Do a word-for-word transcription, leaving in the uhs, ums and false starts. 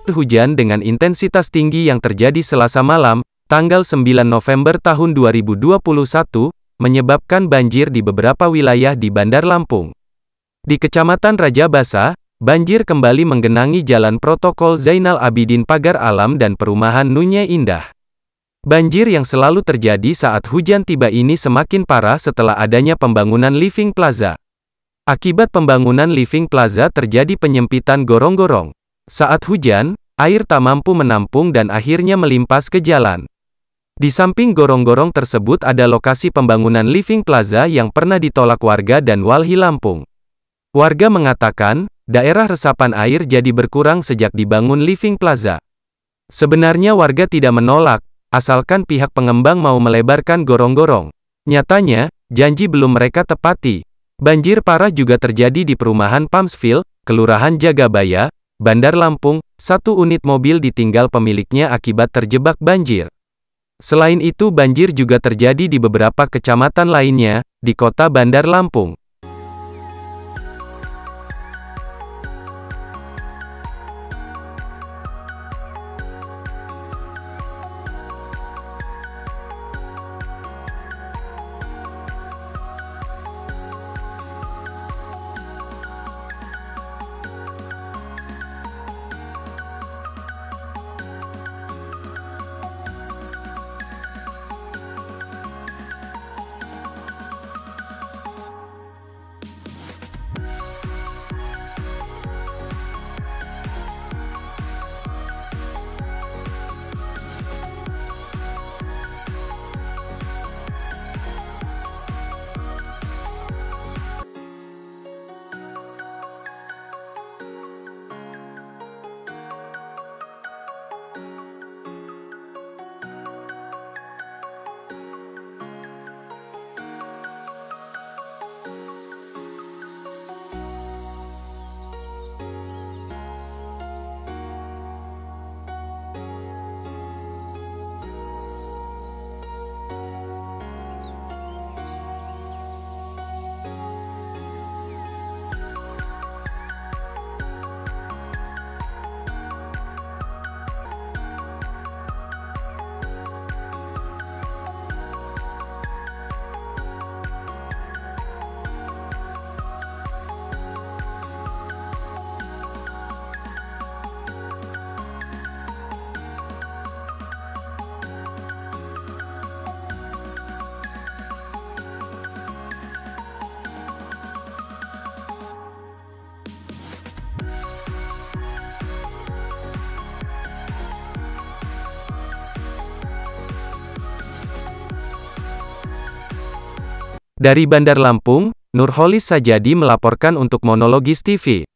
Hujan dengan intensitas tinggi yang terjadi Selasa malam, tanggal sembilan November tahun dua ribu dua puluh satu, menyebabkan banjir di beberapa wilayah di Bandar Lampung. Di Kecamatan Raja Basa, banjir kembali menggenangi Jalan Protokol Zainal Abidin Pagar Alam dan Perumahan Nunye Indah. Banjir yang selalu terjadi saat hujan tiba ini semakin parah setelah adanya pembangunan Living Plaza. Akibat pembangunan Living Plaza terjadi penyempitan gorong-gorong. Saat hujan, air tak mampu menampung dan akhirnya melimpas ke jalan. Di samping gorong-gorong tersebut ada lokasi pembangunan Living Plaza yang pernah ditolak warga dan Walhi Lampung. Warga mengatakan, daerah resapan air jadi berkurang sejak dibangun Living Plaza. Sebenarnya warga tidak menolak, asalkan pihak pengembang mau melebarkan gorong-gorong. Nyatanya, janji belum mereka tepati. Banjir parah juga terjadi di perumahan Pamsville, Kelurahan Jagabaya, Bandar Lampung. Satu unit mobil ditinggal pemiliknya akibat terjebak banjir. Selain itu banjir juga terjadi di beberapa kecamatan lainnya, di kota Bandar Lampung. Dari Bandar Lampung, Nurholis Sajadi melaporkan untuk Monologis T V.